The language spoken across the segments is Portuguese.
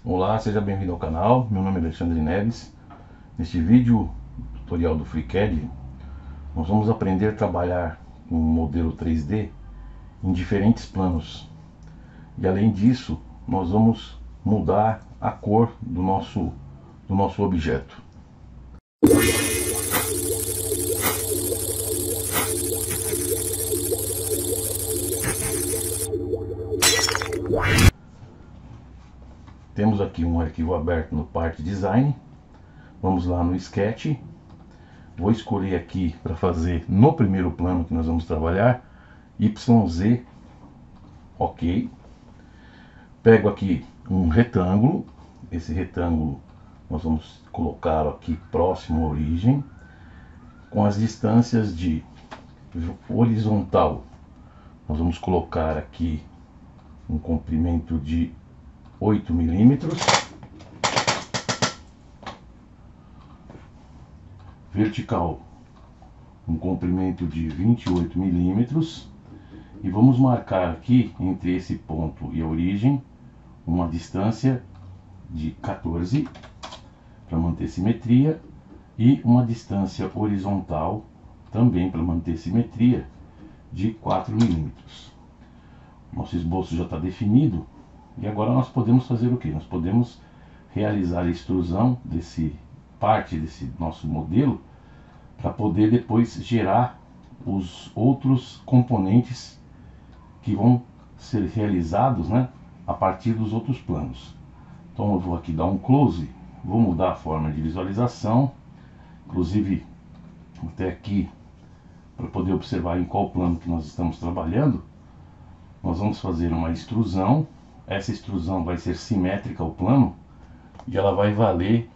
Olá, seja bem-vindo ao canal. Meu nome é Alexandre Neves. Neste vídeo tutorial do FreeCAD, nós vamos aprender a trabalhar com um modelo 3D em diferentes planos. E além disso, nós vamos mudar a cor do nosso objeto. Temos aqui um arquivo aberto no Part Design. Vamos lá no Sketch. Vou escolher aqui para fazer no primeiro plano que nós vamos trabalhar, YZ, ok. Pego aqui um retângulo. Esse retângulo nós vamos colocar aqui próximo à origem, com as distâncias de horizontal. Nós vamos colocar aqui um comprimento de 8 milímetros, vertical um comprimento de 28 milímetros, e vamos marcar aqui entre esse ponto e a origem uma distância de 14 para manter simetria, e uma distância horizontal também para manter simetria de 4 milímetros. Nosso esboço já está definido. E agora nós podemos fazer o que? Nós podemos realizar a extrusão parte desse nosso modelo para poder depois gerar os outros componentes que vão ser realizados, né, a partir dos outros planos. Então eu vou aqui dar um close, vou mudar a forma de visualização, inclusive até aqui para poder observar em qual plano que nós estamos trabalhando. Nós vamos fazer uma extrusão. Essa extrusão vai ser simétrica ao plano e ela vai valer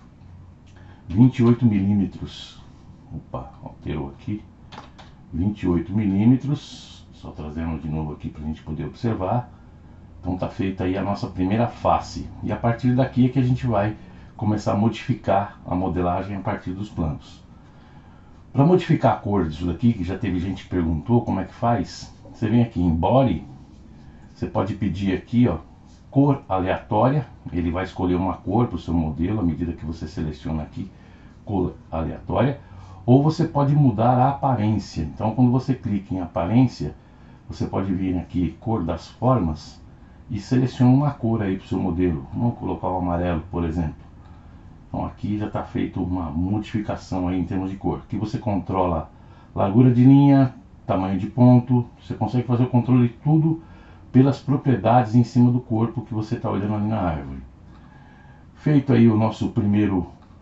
28 milímetros. Opa, alterou aqui. 28 milímetros. Só trazendo de novo aqui para a gente poder observar. Então está feita aí a nossa primeira face. E a partir daqui é que a gente vai começar a modificar a modelagem a partir dos planos. Para modificar a cor disso daqui, que já teve gente que perguntou como é que faz, você vem aqui em Body. Você pode pedir aqui, ó, cor aleatória. Ele vai escolher uma cor para o seu modelo à medida que você seleciona aqui, cor aleatória. Ou você pode mudar a aparência. Então, quando você clica em aparência, você pode vir aqui, cor das formas, e seleciona uma cor aí para o seu modelo. Vamos colocar o amarelo, por exemplo. Então, aqui já está feita uma modificação aí em termos de cor. Aqui você controla largura de linha, tamanho de ponto. Você consegue fazer o controle de tudo pelas propriedades em cima do corpo que você está olhando ali na árvore. Feito aí o nosso primeira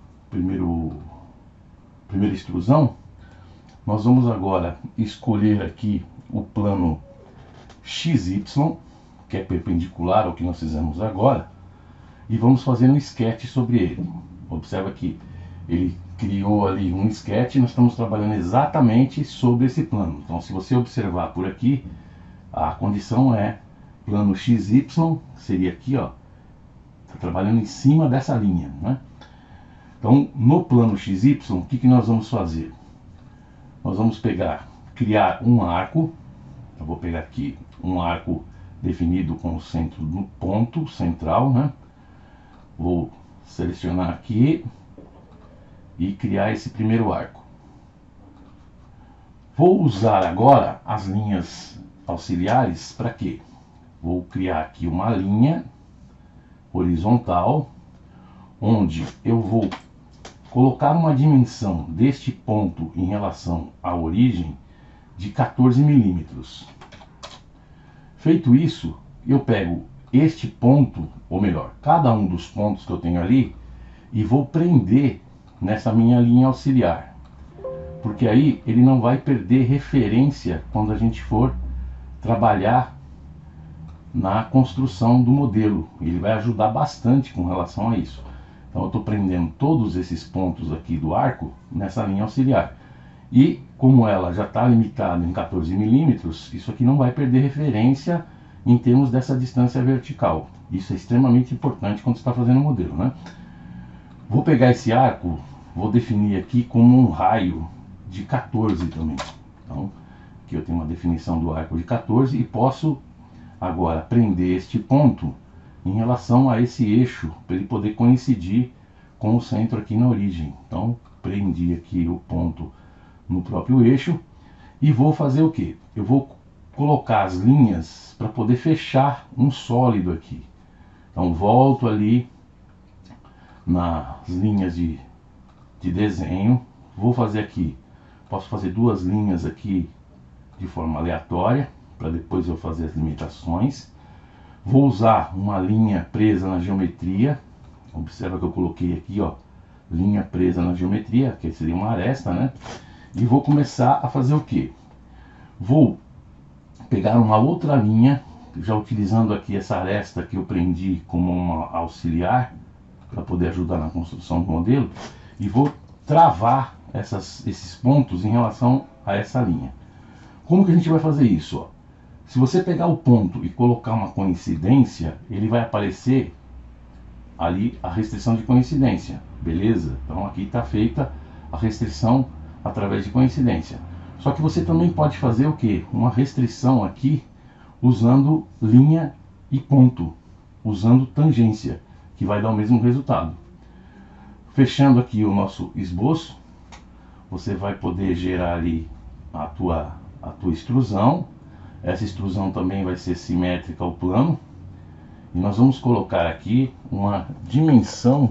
extrusão, nós vamos agora escolher aqui o plano XY, que é perpendicular ao que nós fizemos agora, e vamos fazer um sketch sobre ele. Observa que ele criou ali um sketch e nós estamos trabalhando exatamente sobre esse plano. Então, se você observar por aqui, a condição é plano XY, seria aqui, ó, está trabalhando em cima dessa linha, né? Então, no plano XY, o que nós vamos fazer? Nós vamos criar um arco. Eu vou pegar aqui um arco definido com o centro no ponto central, né? Vou selecionar aqui e criar esse primeiro arco. Vou usar agora as linhas auxiliares para quê? Vou criar aqui uma linha horizontal, onde eu vou colocar uma dimensão deste ponto em relação à origem de 14 milímetros. Feito isso, eu pego este ponto, ou melhor, cada um dos pontos que eu tenho ali, e vou prender nessa minha linha auxiliar, porque aí ele não vai perder referência quando a gente for trabalhar na construção do modelo. Ele vai ajudar bastante com relação a isso. Então eu estou prendendo todos esses pontos aqui do arco nessa linha auxiliar, e como ela já está limitada em 14 milímetros, isso aqui não vai perder referência em termos dessa distância vertical. Isso é extremamente importante quando você está fazendo o modelo, né? Vou pegar esse arco, vou definir aqui como um raio de 14 também. Então aqui eu tenho uma definição do arco de 14 e posso agora prender este ponto em relação a esse eixo, para ele poder coincidir com o centro aqui na origem. Então, prendi aqui o ponto no próprio eixo e vou fazer o que? Eu vou colocar as linhas para poder fechar um sólido aqui. Então, volto ali nas linhas de desenho, vou fazer aqui, posso fazer duas linhas aqui de forma aleatória, para depois eu fazer as limitações. Vou usar uma linha presa na geometria. Observa que eu coloquei aqui, ó, linha presa na geometria, que seria uma aresta, né? E vou começar a fazer o que? Vou pegar uma outra linha, já utilizando aqui essa aresta que eu prendi como uma auxiliar, para poder ajudar na construção do modelo, e vou travar esses pontos em relação a essa linha. Como que a gente vai fazer isso? Ó? Se você pegar o ponto e colocar uma coincidência, ele vai aparecer ali a restrição de coincidência, beleza? Então aqui está feita a restrição através de coincidência. Só que você também pode fazer o que? Uma restrição aqui usando linha e ponto, usando tangência, que vai dar o mesmo resultado. Fechando aqui o nosso esboço, você vai poder gerar ali a tua extrusão. Essa extrusão também vai ser simétrica ao plano. E nós vamos colocar aqui uma dimensão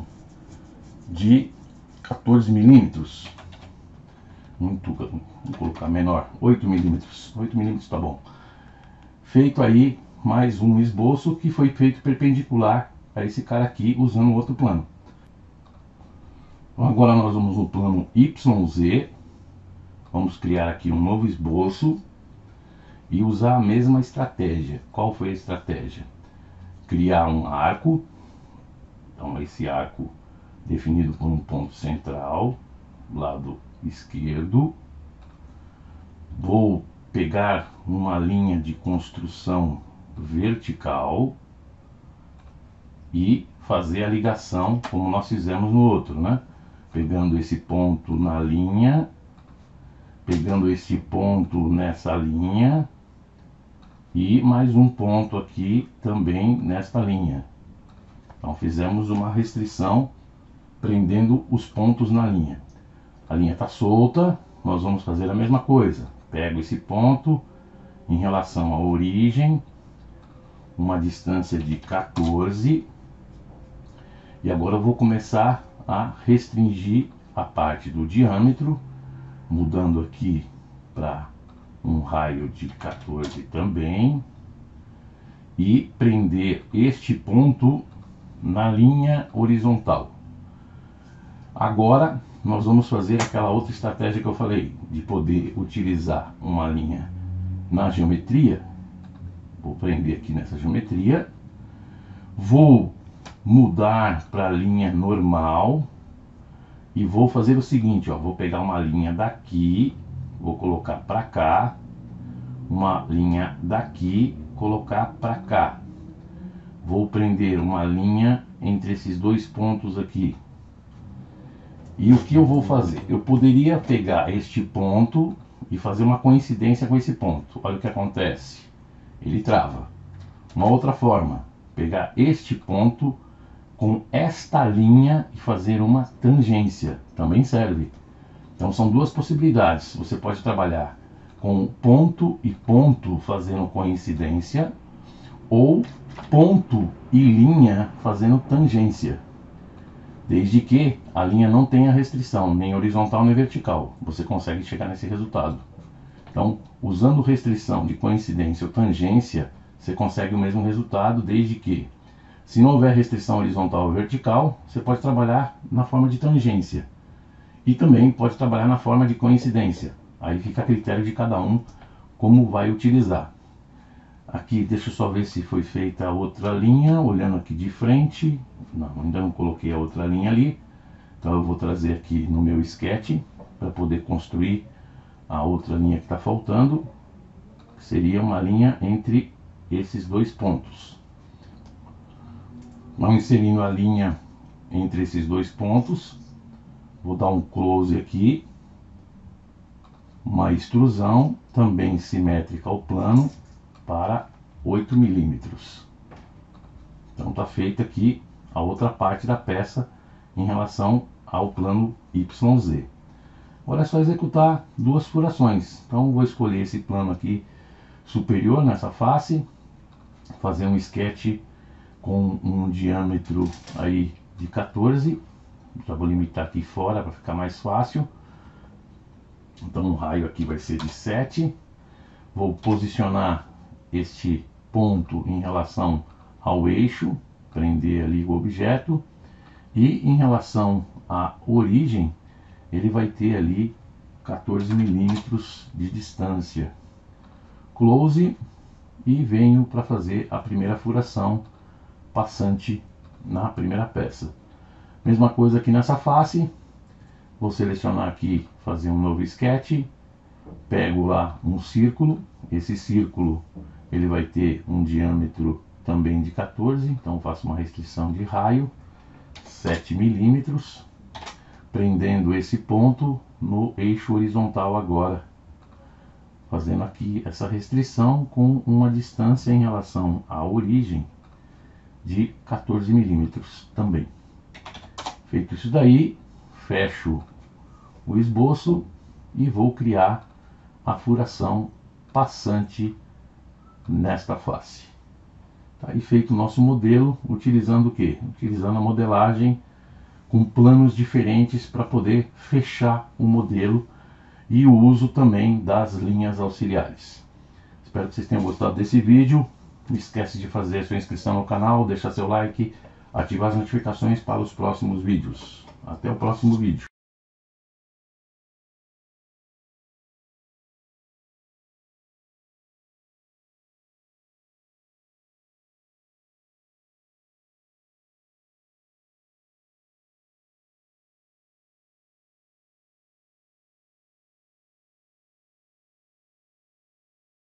de 14 milímetros. Vou colocar menor, 8 milímetros. 8 milímetros tá bom. Feito aí mais um esboço que foi feito perpendicular a esse cara aqui, usando outro plano. Então, agora nós vamos no plano YZ. Vamos criar aqui um novo esboço e usar a mesma estratégia. Qual foi a estratégia? Criar um arco. Então esse arco definido por um ponto central, lado esquerdo. Vou pegar uma linha de construção vertical e fazer a ligação como nós fizemos no outro, né? Pegando esse ponto na linha, pegando esse ponto nessa linha e mais um ponto aqui também nesta linha. Então fizemos uma restrição prendendo os pontos na linha. A linha está solta, nós vamos fazer a mesma coisa. Pego esse ponto em relação à origem, uma distância de 14, e agora eu vou começar a restringir a parte do diâmetro, mudando aqui para um raio de 14 também, e prender este ponto na linha horizontal. Agora nós vamos fazer aquela outra estratégia que eu falei, de poder utilizar uma linha na geometria. Vou prender aqui nessa geometria, vou mudar para a linha normal e vou fazer o seguinte, ó, vou pegar uma linha daqui, vou colocar para cá, uma linha daqui, colocar para cá. Vou prender uma linha entre esses dois pontos aqui. E o que eu vou fazer? Eu poderia pegar este ponto e fazer uma coincidência com esse ponto. Olha o que acontece. Ele trava. Uma outra forma, pegar este ponto com esta linha e fazer uma tangência. Também serve. Então são duas possibilidades. Você pode trabalhar com ponto e ponto fazendo coincidência, ou ponto e linha fazendo tangência. Desde que a linha não tenha restrição, nem horizontal nem vertical. Você consegue chegar nesse resultado. Então, usando restrição de coincidência ou tangência, você consegue o mesmo resultado, desde que, se não houver restrição horizontal ou vertical, você pode trabalhar na forma de tangência. E também pode trabalhar na forma de coincidência. Aí fica a critério de cada um como vai utilizar. Aqui, deixa eu só ver se foi feita a outra linha, olhando aqui de frente. Não, ainda não coloquei a outra linha ali. Então eu vou trazer aqui no meu sketch para poder construir a outra linha que está faltando. Seria uma linha entre esses dois pontos. Vamos inserindo a linha entre esses dois pontos. Vou dar um close aqui. Uma extrusão também simétrica ao plano para 8 milímetros. Então está feita aqui a outra parte da peça em relação ao plano YZ. Agora é só executar duas furações. Então vou escolher esse plano aqui superior nessa face, fazer um sketch com um diâmetro aí de 14. Já vou limitar aqui fora para ficar mais fácil. Então o raio aqui vai ser de 7. Vou posicionar este ponto em relação ao eixo, prender ali o objeto, e em relação à origem ele vai ter ali 14 milímetros de distância. Close, e venho para fazer a primeira furação passante na primeira peça. Mesma coisa aqui nessa face, vou selecionar aqui, fazer um novo sketch, pego lá um círculo, esse círculo ele vai ter um diâmetro também de 14, então faço uma restrição de raio, 7 milímetros, prendendo esse ponto no eixo horizontal agora, fazendo aqui essa restrição com uma distância em relação à origem de 14 milímetros também. Feito isso daí, fecho o esboço e vou criar a furação passante nesta face. Tá aí feito o nosso modelo, utilizando o quê? Utilizando a modelagem com planos diferentes para poder fechar o modelo e o uso também das linhas auxiliares. Espero que vocês tenham gostado desse vídeo. Não esquece de fazer a sua inscrição no canal, deixar seu like, ativar as notificações para os próximos vídeos. Até o próximo vídeo.